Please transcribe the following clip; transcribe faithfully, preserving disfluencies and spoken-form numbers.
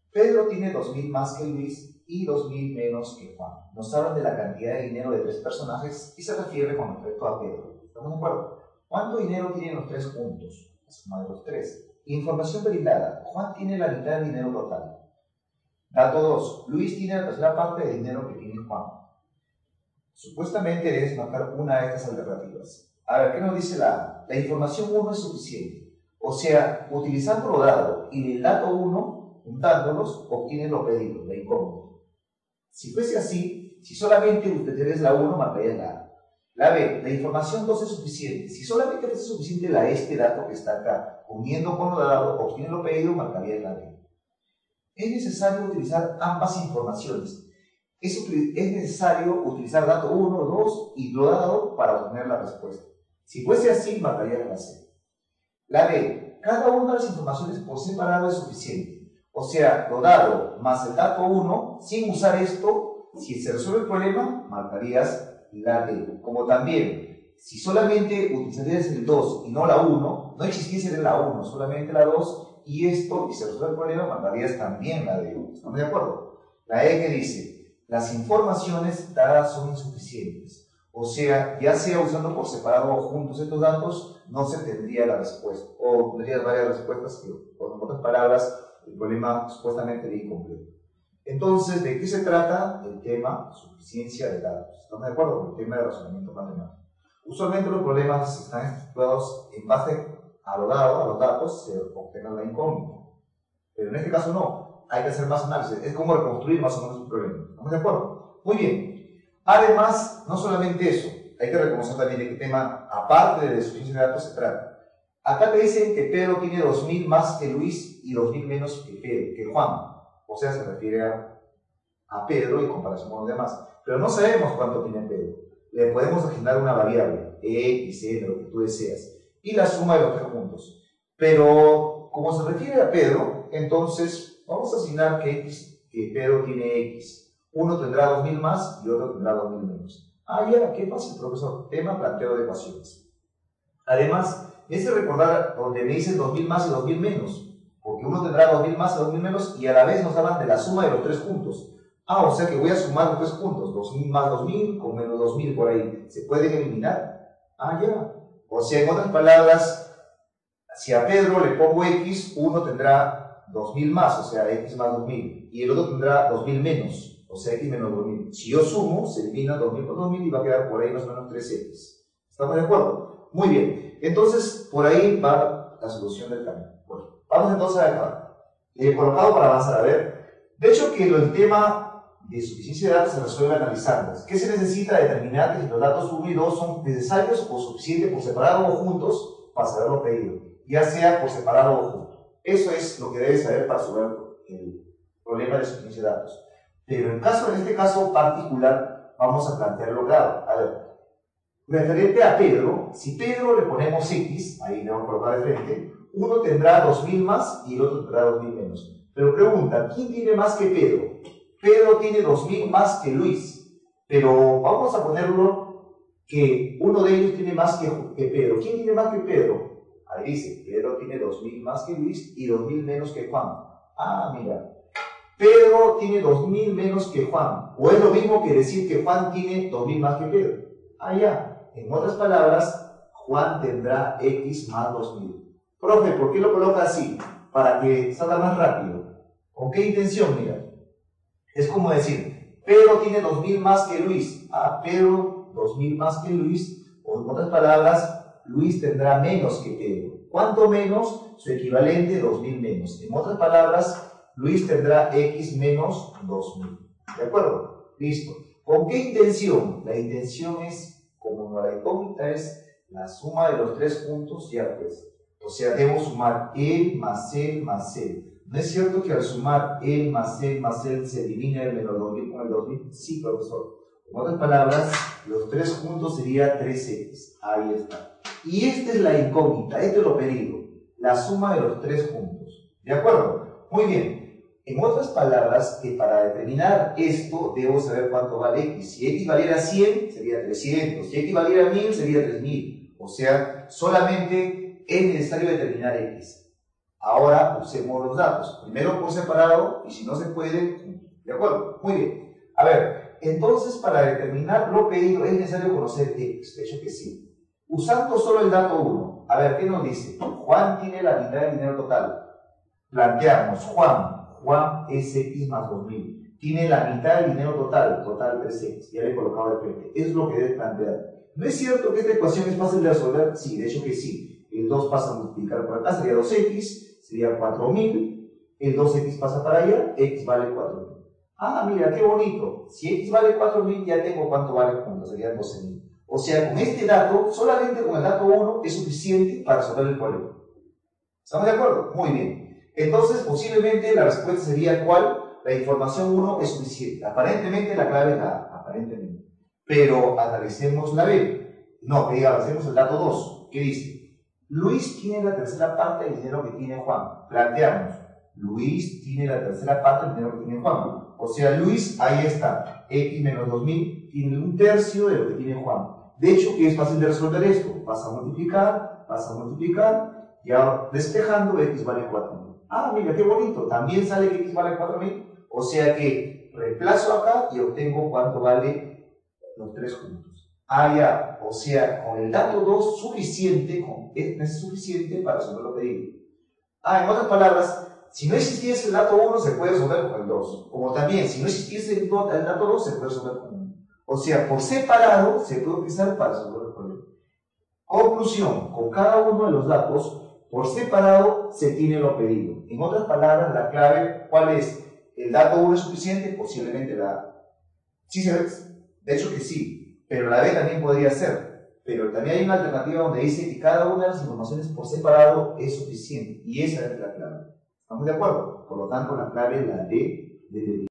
Pedro tiene dos mil más que Luis y dos mil menos que Juan. Nos hablan de la cantidad de dinero de tres personajes y se refiere con respecto a Pedro. ¿Estamos de acuerdo? ¿Cuánto dinero tienen los tres juntos? La suma de los tres. Información brindada. Juan tiene la mitad del dinero total. Dato dos. Luis tiene la tercera parte del dinero que tiene Juan. Supuestamente debes marcar una de estas alternativas. A ver, ¿qué nos dice la A? La información uno es suficiente. O sea, utilizando lo dado y el dato uno, juntándolos, obtienes lo pedido, la incógnita. Si fuese así, si solamente ustedes la uno, marcarías la A. La B, la información dos es suficiente. Si solamente es suficiente la este dato que está acá, uniendo con lo dado, obtienes lo pedido, marcarías la B. Es necesario utilizar ambas informaciones. Es, es necesario utilizar dato uno, dos y lo dado para obtener la respuesta. Si fuese así, marcarías la C. La D, cada una de las informaciones por separado es suficiente. O sea, lo dado más el dato uno, sin usar esto, si se resuelve el problema, marcarías la D. Como también, si solamente utilizarías el dos y no la uno, no existiese la uno, solamente la dos, y esto, y se resuelve el problema, marcarías también la D. ¿Estamos de acuerdo? La E que dice, las informaciones dadas son insuficientes. O sea, ya sea usando por separado o juntos estos datos, no se tendría la respuesta. O tendrías varias respuestas que, con otras palabras, el problema supuestamente era incompleto. Entonces, ¿de qué se trata? El tema suficiencia de datos. ¿Estamos de acuerdo con el tema de razonamiento matemático? Usualmente los problemas están estructurados en base a lo dado, a los datos, se obtenga la incógnita. Pero en este caso no, hay que hacer más análisis. Es como reconstruir más o menos un problema. ¿Estamos de acuerdo? Muy bien. Además, no solamente eso, hay que reconocer también de qué tema, aparte de suficiencia de datos, se trata. Acá te dicen que Pedro tiene dos mil más que Luis y dos mil menos que, Pedro, que Juan. O sea, se refiere a, a Pedro en comparación con los demás. Pero no sabemos cuánto tiene Pedro. Le podemos asignar una variable, X, Y, lo que tú deseas, y la suma de los tres juntos. Pero, como se refiere a Pedro, entonces vamos a asignar que, X, que Pedro tiene X. Uno tendrá dos mil más y otro tendrá dos mil menos. Ah, ya, ¿qué pasa, profesor? Tema planteo de ecuaciones. Además, es de recordar donde me dicen dos mil más y dos mil menos. Porque uno tendrá dos mil más y dos mil menos y a la vez nos hablan de la suma de los tres juntos. Ah, o sea que voy a sumar los tres juntos, dos mil más dos mil con menos dos mil por ahí. ¿Se pueden eliminar? Ah, ya. O sea, en otras palabras, si a Pedro le pongo X, uno tendrá dos mil más, o sea, X más dos mil, y el otro tendrá dos mil menos, o sea, X menos dos mil. Si yo sumo, se elimina dos mil por dos mil y va a quedar por ahí más o menos tres X. ¿Estamos de acuerdo? Muy bien. Entonces, por ahí va la solución del camino. Bueno, vamos entonces acá. Le he colocado para avanzar. A ver, de hecho que el tema de suficiencia de datos se resuelve analizando. ¿Qué se necesita? Determinar que si los datos uno y dos son necesarios o suficientes por separado o juntos para saber lo pedido, ya sea por separado o juntos. Eso es lo que debes saber para resolver el problema de suficiencia de datos. Pero en, caso, en este caso particular, vamos a plantear lo claro. A ver, referente a Pedro, si Pedro le ponemos X, ahí le vamos a colocar de frente, uno tendrá dos mil más y el otro tendrá dos mil menos. Pero pregunta, ¿quién tiene más que Pedro? Pedro tiene dos mil más que Luis, pero vamos a ponerlo que uno de ellos tiene más que, que Pedro. ¿Quién tiene más que Pedro? Ahí dice, Pedro tiene dos mil más que Luis y dos mil menos que Juan. Ah, mira, Pedro tiene dos mil menos que Juan. O es lo mismo que decir que Juan tiene dos mil más que Pedro. Ah, ya. En otras palabras, Juan tendrá X más dos mil. Profe, ¿por qué lo coloca así? Para que salga más rápido. ¿Con qué intención? Mira. Es como decir, Pedro tiene dos mil más que Luis. Ah, Pedro, dos mil más que Luis. O en otras palabras, Luis tendrá menos que Pedro. ¿Cuánto menos? Su equivalente, dos mil menos. En otras palabras, Luis tendrá X menos dos mil. ¿De acuerdo? Listo. ¿Con qué intención? La intención es, como la incógnita es la suma de los tres puntos, ya pues. O sea, debo sumar él más él más él. ¿No es cierto que al sumar él más él más él se elimina el menos dos mil con el dos mil? Sí, profesor. En otras palabras, los tres juntos sería tres X. Ahí está. Y esta es la incógnita, este es lo pedido. La suma de los tres juntos. ¿De acuerdo? Muy bien. En otras palabras, que para determinar esto, debo saber cuánto vale X. Si X valiera cien, sería trescientos. Si X valiera mil, sería tres mil. O sea, solamente es necesario determinar X. Ahora usemos los datos. Primero por separado y si no se puede, de acuerdo. Muy bien. A ver, entonces para determinar lo pedido es necesario conocer X. De hecho que sí. Usando solo el dato uno. A ver, ¿qué nos dice? Juan tiene la mitad del dinero total. Planteamos, Juan, Juan es X más dos mil. Tiene la mitad del dinero total, total tres X. Ya le he colocado de frente. Es lo que debe plantear. ¿No es cierto que esta ecuación es fácil de resolver? Sí, de hecho que sí. El dos pasa a multiplicar por acá, sería dos X, sería cuatro mil. El dos X pasa para allá, X vale cuatro mil. Ah, mira, qué bonito. Si X vale cuatro mil, ya tengo cuánto vale junto, serían doce mil. O sea, con este dato, solamente con el dato uno, es suficiente para resolver el problema. ¿Estamos de acuerdo? Muy bien. Entonces, posiblemente la respuesta sería ¿cuál? La información uno es suficiente. Aparentemente la clave es la A, aparentemente. Pero analicemos la B. No, que diga, analicemos el dato dos. ¿Qué dice? Luis tiene la tercera parte del dinero que tiene Juan. Planteamos. Luis tiene la tercera parte del dinero que tiene Juan. O sea, Luis, ahí está. X menos dos mil tiene un tercio de lo que tiene Juan. De hecho, que es fácil de resolver esto. Vas a multiplicar, vas a multiplicar, y ahora despejando, X vale cuatro mil. Ah, mira, qué bonito. También sale que X vale cuatro mil. O sea que reemplazo acá y obtengo cuánto vale los tres juntos. Ah, ya. O sea, con el dato dos suficiente, con este es suficiente para resolver lo pedido. Ah, en otras palabras, si no existiese el dato uno, se puede resolver con el dos. Como también, si no existiese el dato dos, se puede resolver con uno. O sea, por separado se puede utilizar para resolver el problema. Conclusión, con cada uno de los datos, por separado se tiene lo pedido. En otras palabras, la clave, ¿cuál es? ¿El dato uno es suficiente? Posiblemente la A. ¿Sí se ve? De hecho que sí, pero la B también podría ser. Pero también hay una alternativa donde dice que cada una de las informaciones por separado es suficiente. Y esa es la clave. ¿Estamos de acuerdo? Por lo tanto, la clave es la D de